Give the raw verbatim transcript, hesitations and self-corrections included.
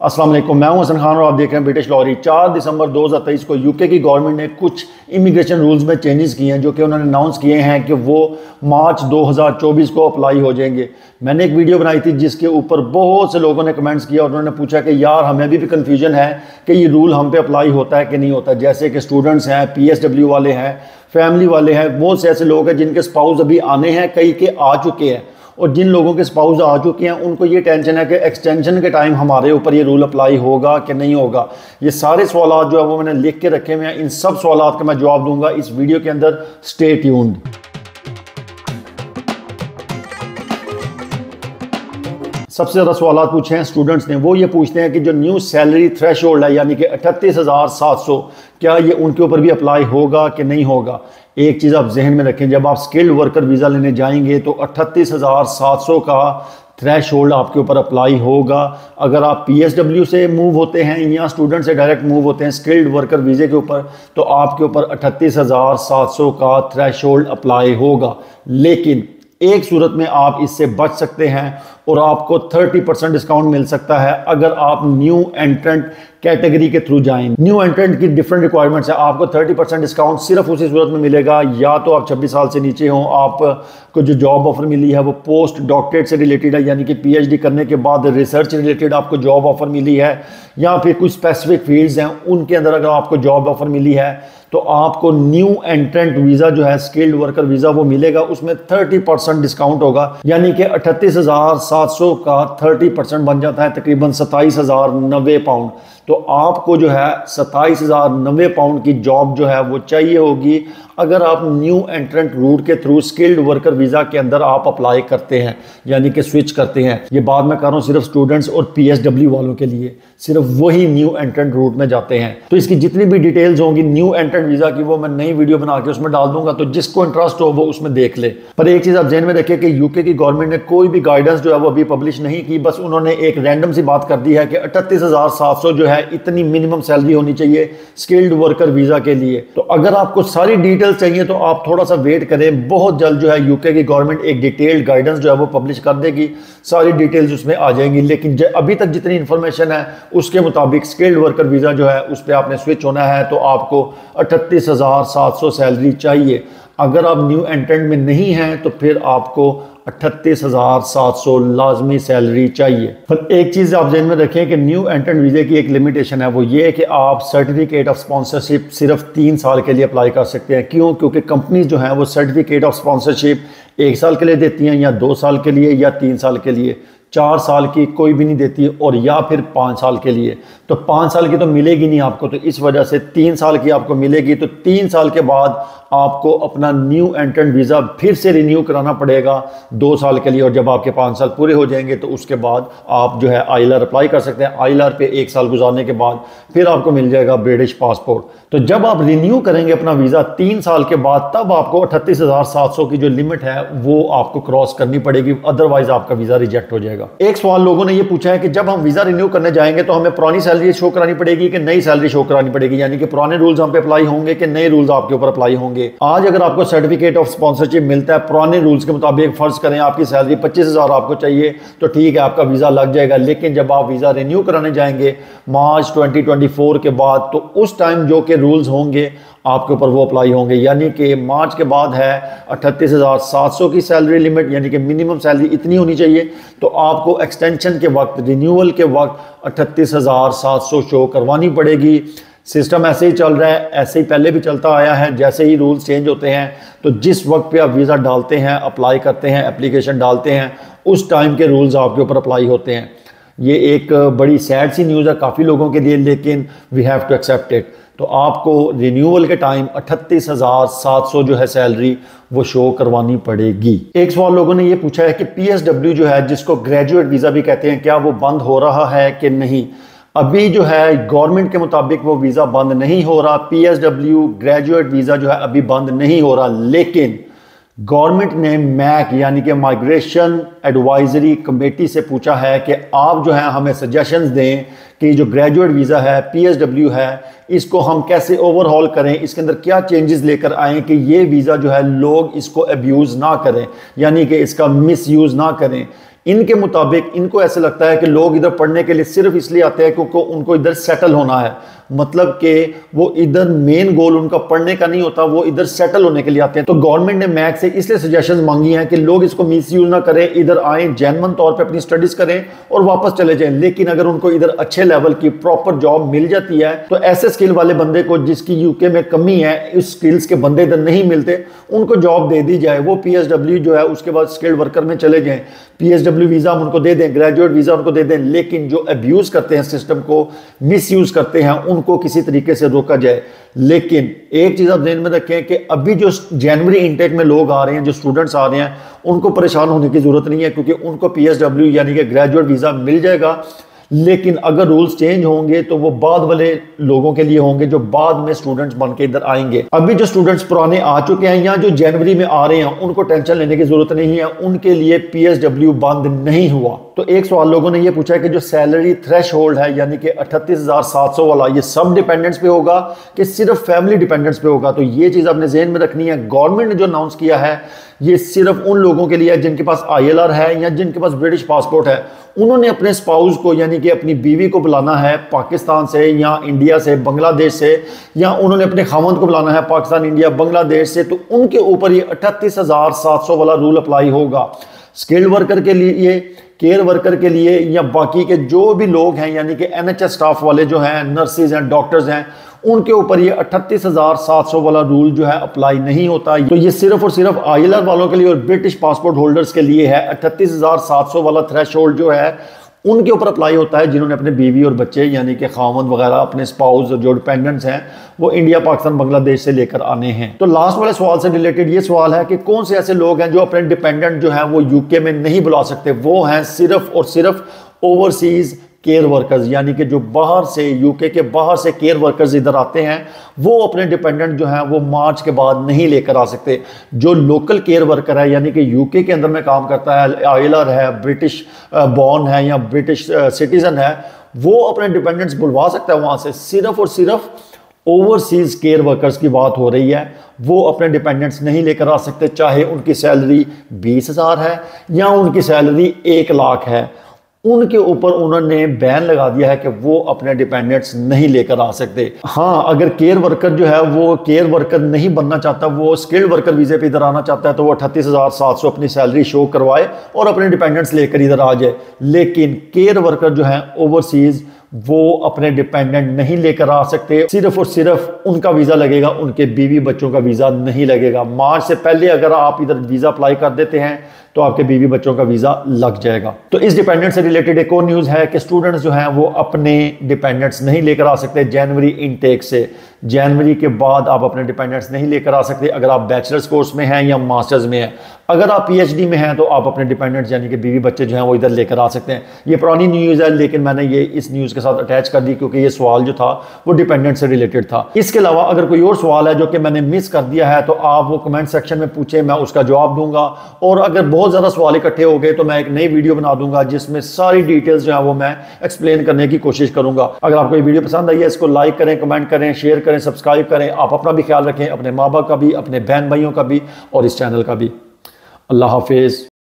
अस्सलाम वालेकुम, मैं हूं हसन खान और आप देख रहे हैं ब्रिटिश लॉरी। चार दिसंबर दो हज़ार तेईस को यूके की गवर्नमेंट ने कुछ इमिग्रेशन रूल्स में चेंजेस किए हैं, जो कि उन्होंने अनाउंस किए हैं कि वो मार्च दो हज़ार चौबीस को अप्लाई हो जाएंगे। मैंने एक वीडियो बनाई थी जिसके ऊपर बहुत से लोगों ने कमेंट्स किया और उन्होंने पूछा कि यार हमें भी, भी कन्फ्यूजन है कि ये रूल हम पे अप्लाई होता है कि नहीं होता। जैसे कि स्टूडेंट्स हैं, पी एस डब्ल्यू वाले हैं, फैमिली वाले हैं, बहुत से ऐसे लोग हैं जिनके स्पाउस अभी आने हैं, कई के आ चुके हैं। और जिन लोगों के स्पाउस आ चुके हैं उनको ये टेंशन है कि एक्सटेंशन के टाइम हमारे ऊपर ये रूल अप्लाई होगा कि नहीं होगा। ये सारे सवाल जो है वो मैंने लिख के रखे हुए हैं, इन सब सवाल का मैं जवाब दूंगा इस वीडियो के अंदर। Stay tuned. सबसे ज़्यादा सवाल पूछे हैं स्टूडेंट्स ने, वो ये पूछते हैं कि जो न्यू सैलरी थ्रेशोल्ड है यानी कि अठतीस हज़ार सात सौ, क्या ये उनके ऊपर भी अप्लाई होगा कि नहीं होगा। एक चीज़ आप जहन में रखें, जब आप स्किल्ड वर्कर वीज़ा लेने जाएंगे तो अठतीस हज़ार सात सौ का थ्रेश होल्ड आपके ऊपर अप्लाई होगा। अगर आप पी एस डब्ल्यू से मूव होते हैं या स्टूडेंट से डायरेक्ट मूव होते हैं स्किल्ड वर्कर वीज़े के ऊपर, तो आपके ऊपर अठतीस हज़ार सात सौ का थ्रेश होल्ड अप्लाई होगा। लेकिन एक सूरत में आप इससे बच सकते हैं और आपको तीस परसेंट डिस्काउंट मिल सकता है अगर आप न्यू एंट्रेंट कैटेगरी के थ्रू जाएं। न्यू एंट्रेंट की डिफरेंट रिक्वायरमेंट्स है। आपको तीस परसेंट डिस्काउंट सिर्फ उसी सूरत में मिलेगा या तो आप छब्बीस साल से नीचे हों, आपको जो जॉब ऑफर मिली है वो पोस्ट डॉक्टरेट से रिलेटेड है यानी कि पी एच डी करने के बाद रिसर्च रिलेटेड आपको जॉब ऑफर मिली है, या फिर कुछ स्पेसिफिक फील्ड्स हैं उनके अंदर अगर आपको जॉब ऑफर मिली है तो आपको न्यू एंट्रेंट वीज़ा जो है स्किल्ड वर्कर वीज़ा वो मिलेगा, उसमें तीस परसेंट डिस्काउंट होगा। यानी कि अठतीस हज़ार सात सौ का तीस परसेंट बन जाता है तकरीबन सत्ताईस हज़ार नब्बे पाउंड। तो आपको जो है सत्ताईस हज़ार नब्बे पाउंड की जॉब जो है वो चाहिए होगी अगर आप न्यू एंट्रेंट रूट के थ्रू स्किल्ड वर्कर वीज़ा के अंदर आप अप्लाई करते हैं यानी कि स्विच करते हैं। ये बात मैं कर रहा हूँ सिर्फ स्टूडेंट्स और पी एस डब्ल्यू वालों के लिए, सिर्फ वही न्यू एंट्रेंट रूट में जाते हैं। तो इसकी जितनी भी डिटेल्स होंगी न्यू एंट्रेंट वीज़ा की वो मैं नई वीडियो बना के उसमें डाल दूंगा, तो जिसको इंटरेस्ट हो वो उसमें देख ले। पर एक चीज़ आप ध्यान में रखिए कि यूके की गवर्नमेंट ने कोई भी गाइडेंस जो है वो अभी पब्लिश नहीं की, बस उन्होंने एक रैंडम सी बात कर दी है कि अठतीस हज़ार सात सौ जो है इतनी मिनिमम सैलरी होनी चाहिए स्किल्ड वर्कर वीज़ा के लिए। तो अगर आपको सारी डिटेल्स चाहिए तो आप थोड़ा सा वेट करें, बहुत जल्द जो है यूके की गवर्नमेंट एक डिटेल्ड गाइडेंस जो है वो पब्लिश कर देगी, सारी डिटेल्स उसमें आ जाएंगी। लेकिन अभी तक जितनी इंफॉर्मेशन है उसके मुताबिक स्किल्ड वर्कर वीज़ा जो है उस पर आपने स्विच होना है तो आपको अठतीस हज़ार सात सौ सैलरी चाहिए। अगर आप न्यू एंट्रेंट में नहीं हैं तो फिर आपको अठतीस हज़ार सात सौ लाजमी सैलरी चाहिए। पर एक चीज़ आप ध्यान में रखें कि न्यू एंट्रेंट वीज़े की एक लिमिटेशन है, वो ये है कि आप सर्टिफिकेट ऑफ स्पॉन्सरशिप सिर्फ तीन साल के लिए अप्लाई कर सकते हैं। क्यों? क्योंकि कंपनीज जो हैं वो सर्टिफिकेट ऑफ स्पॉन्सरशिप एक साल के लिए देती हैं या दो साल के लिए या तीन साल के लिए, चार साल की कोई भी नहीं देती और या फिर पाँच साल के लिए। तो पाँच साल की तो मिलेगी नहीं आपको, तो इस वजह से तीन साल की आपको मिलेगी। तो तीन साल के बाद आपको अपना न्यू एंट्रेंट वीज़ा फिर से रिन्यू कराना पड़ेगा दो साल के लिए, और जब आपके पाँच साल पूरे हो जाएंगे तो उसके बाद आप जो है आई एल आर अप्लाई कर सकते हैं। आई एल आर पे एक साल गुजारने के बाद फिर आपको मिल जाएगा ब्रिटिश पासपोर्ट। तो जब आप रिन्यू करेंगे अपना वीज़ा तीन साल के बाद तब आपको अठतीस हज़ार सात सौ की जो लिमिट है वो आपको क्रॉस करनी पड़ेगी, अदरवाइज आपका वीज़ा रिजेक्ट हो जाएगा। एक सवाल लोगों ने ये पूछा है कि जब हम वीज़ा रिन्यू करने जाएंगे तो हमें पुरानी सैलरी शो करानी पड़ेगी कि नई सैलरी शो करानी पड़ेगी, यानी कि पुराने रूल्स हम पे अप्लाई होंगे कि नए रूल्स आपके ऊपर अप्लाई होंगे। आज अगर आपको सर्टिफिकेट ऑफ स्पॉन्सरशिप मिलता है पुराने रूल्स के मुताबिक, फर्ज करें आपकी सैलरी पच्चीस हज़ार आपको चाहिए तो ठीक है आपका वीज़ा लग जाएगा। लेकिन जब आप वीज़ा रिन्यू कराने जाएंगे मार्च ट्वेंटी ट्वेंटी फोर के बाद, तो उस टाइम जो कि रूल्स होंगे आपके ऊपर वो अप्लाई होंगे। यानी कि मार्च के बाद है अठतीस हज़ार सात सौ की सैलरी लिमिट, यानी कि मिनिमम सैलरी इतनी होनी चाहिए, तो आपको एक्सटेंशन के वक्त, रिन्यूअल के वक्त अठतीस हज़ार सात सौ शो करवानी पड़ेगी। सिस्टम ऐसे ही चल रहा है, ऐसे ही पहले भी चलता आया है। जैसे ही रूल्स चेंज होते हैं तो जिस वक्त पे आप वीज़ा डालते हैं, अप्लाई करते हैं, एप्लीकेशन डालते हैं, उस टाइम के रूल्स आपके ऊपर अप्लाई होते हैं। ये एक बड़ी सैड सी न्यूज़ है काफ़ी लोगों के लिए, लेकिन we have to accept it. तो आपको रिन्यूअल के टाइम अठतीस हज़ार सात सौ जो है सैलरी वो शो करवानी पड़ेगी। एक सवाल लोगों ने ये पूछा है कि पी एस डब्ल्यू जो है जिसको ग्रेजुएट वीज़ा भी कहते हैं, क्या वो बंद हो रहा है कि नहीं। अभी जो है गवर्नमेंट के मुताबिक वो वीज़ा बंद नहीं हो रहा। P S W graduate visa जो है अभी बंद नहीं हो रहा, लेकिन गवर्नमेंट ने मैक यानी कि माइग्रेशन एडवाइजरी कमेटी से पूछा है कि आप जो है हमें सजेशंस दें कि जो ग्रेजुएट वीज़ा है, पी एस डब्ल्यू है, इसको हम कैसे ओवरहॉल करें, इसके अंदर क्या चेंजेस लेकर आएँ कि ये वीज़ा जो है लोग इसको अब्यूज़ ना करें, यानी कि इसका मिस यूज़ ना करें। इनके मुताबिक इनको ऐसे लगता है कि लोग इधर पढ़ने के लिए सिर्फ इसलिए आते हैं क्योंकि उनको इधर सेटल होना है, मतलब कि वो इधर मेन गोल उनका पढ़ने का नहीं होता, वो इधर सेटल होने के लिए आते हैं। तो गवर्नमेंट ने मैक से इसलिए सजेशंस मांगी हैं कि लोग इसको मिसयूज ना करें, इधर आए जेन्युइन तौर पे अपनी स्टडीज करें और वापस चले जाएं। लेकिन अगर उनको इधर अच्छे लेवल की प्रॉपर जॉब मिल जाती है तो ऐसे स्किल वाले बंदे को जिसकी यूके में कमी है, इस स्किल्स के बंदे इधर नहीं मिलते, उनको जॉब दे दी जाए, वो पीएसडब्ल्यू जो है उसके बाद स्किल्ड वर्कर में चले जाएं, पीएसडब्ल्यू वीजा हम उनको दे दें, ग्रेजुएट वीजा उनको दे दें। लेकिन जो अब्यूज करते हैं सिस्टम को, मिसयूज करते हैं, उनको किसी तरीके से रोका जाए। लेकिन एक चीज आप ध्यान में रखें कि अभी जो जनवरी इनटेक में लोग आ रहे हैं, जो स्टूडेंट्स आ रहे हैं, उनको परेशान होने की जरूरत नहीं है क्योंकि उनको पीएसडब्ल्यू यानी कि ग्रेजुएट वीजा मिल जाएगा। लेकिन अगर रूल्स चेंज होंगे तो वो बाद वाले लोगों के लिए होंगे जो बाद में स्टूडेंट्स बन के इधर आएंगे। अभी जो स्टूडेंट्स पुराने आ चुके हैं या जो जनवरी में आ रहे हैं, उनको टेंशन लेने की जरूरत नहीं है, उनके लिए पीएसडब्ल्यू बंद नहीं हुआ। तो एक सवाल लोगों ने ये पूछा है कि जो सैलरी थ्रेश होल्ड है यानी कि अठतीस हजार सात सौ वाला, ये सब डिपेंडेंट्स पे होगा कि सिर्फ फैमिली डिपेंडेंट्स पे होगा? तो ये चीज आपने ज़हन में रखनी है। गवर्नमेंट ने जो अनाउंस किया है ये सिर्फ उन लोगों के लिए है जिनके पास आईएलआर है या जिनके पास ब्रिटिश पासपोर्ट है। उन्होंने अपने स्पाउस को यानी कि अपनी बीवी को बुलाना है पाकिस्तान से या इंडिया से, बांग्लादेश से, या उन्होंने अपने खामंद को बुलाना है पाकिस्तान, इंडिया, बांग्लादेश से, तो उनके ऊपर ये अठतीस हजार सात सौ वाला रूल अप्लाई होगा। स्किल्ड वर्कर के लिए, केयर वर्कर के लिए या बाकी के जो भी लोग हैं यानी कि एनएचएस स्टाफ वाले जो हैं, नर्सेज हैं, डॉक्टर्स हैं, उनके ऊपर ये अठतीस हजार सात सौ वाला रूल जो है अप्लाई नहीं होता। तो ये सिर्फ और सिर्फ आईएलआर वालों के लिए और ब्रिटिश पासपोर्ट होल्डर्स के लिए है। अठतीस हजार सात सौ वाला थ्रेशोल्ड जो है उनके ऊपर अप्लाई होता है जिन्होंने अपने बीवी और बच्चे यानी कि खामद वगैरह, अपने स्पाउस जो डिपेंडेंट्स हैं, वो इंडिया, पाकिस्तान, बांग्लादेश से लेकर आने हैं। तो लास्ट वाले सवाल से रिलेटेड ये सवाल है कि कौन से ऐसे लोग हैं जो अपने डिपेंडेंट जो है वो यूके में नहीं बुला सकते? वो हैं सिर्फ और सिर्फ ओवरसीज केयर वर्कर्स, यानी कि जो बाहर से, यूके के बाहर से केयर वर्कर्स इधर आते हैं, वो अपने डिपेंडेंट जो हैं वो मार्च के बाद नहीं लेकर आ सकते। जो लोकल केयर वर्कर है यानी कि यूके के अंदर में काम करता है, आईएलआर है, ब्रिटिश बॉर्न है या ब्रिटिश सिटीजन है, वो अपने डिपेंडेंट्स बुलवा सकता है वहां से। सिर्फ और सिर्फ ओवरसीज केयर वर्कर्स की बात हो रही है, वो अपने डिपेंडेंट्स नहीं लेकर आ सकते, चाहे उनकी सैलरी बीस हजार है या उनकी सैलरी एक लाख है। उनके ऊपर उन्होंने बैन लगा दिया है कि वो अपने डिपेंडेंट्स नहीं लेकर आ सकते। हाँ, अगर केयर वर्कर जो है वो केयर वर्कर नहीं बनना चाहता, वो स्किल्ड वर्कर वीजे पे इधर आना चाहता है, तो वो अठतीस हजार सात सौ अपनी सैलरी शो करवाए और अपने डिपेंडेंट्स लेकर इधर आ जाए। लेकिन केयर वर्कर जो है ओवरसीज, वो अपने डिपेंडेंट नहीं लेकर आ सकते। सिर्फ और सिर्फ उनका वीजा लगेगा, उनके बीवी बच्चों का वीजा नहीं लगेगा। मार्च से पहले अगर आप इधर वीजा अप्लाई कर देते हैं तो आपके बीवी बच्चों का वीजा लग जाएगा। तो इस डिपेंडेंट से रिलेटेड एक और न्यूज है कि स्टूडेंट्स जो हैं वो अपने डिपेंडेंट्स नहीं लेकर आ सकते जनवरी इनटेक से। जनवरी के बाद आप अपने डिपेंडेंट्स नहीं लेकर आ सकते अगर आप बैचलर्स कोर्स में हैं या मास्टर्स में हैं। अगर आप पीएचडी में हैं तो आप अपने डिपेंडेंट्स यानी कि बीवी बच्चे जो हैं वो इधर लेकर आ सकते हैं। ये पुरानी न्यूज़ है लेकिन मैंने ये इस न्यूज़ के साथ अटैच कर दी क्योंकि ये सवाल जो था वो डिपेंडेंट से रिलेटेड था। इसके अलावा अगर कोई और सवाल है जो कि मैंने मिस कर दिया है तो आप वो कमेंट सेक्शन में पूछें, मैं उसका जवाब दूंगा। और अगर बहुत ज़्यादा सवाल इकट्ठे हो गए तो मैं एक नई वीडियो बना दूंगा जिसमें सारी डिटेल्स जो है वो मैं एक्सप्लेन करने की कोशिश करूंगा। अगर आपको ये वीडियो पसंद आई है इसको लाइक करें, कमेंट करें, शेयर करें, सब्सक्राइब करें। आप अपना भी ख्याल रखें, अपने माँ बाप का भी, अपने बहन भाइयों का भी और इस चैनल का भी। अल्लाह हाफिज़।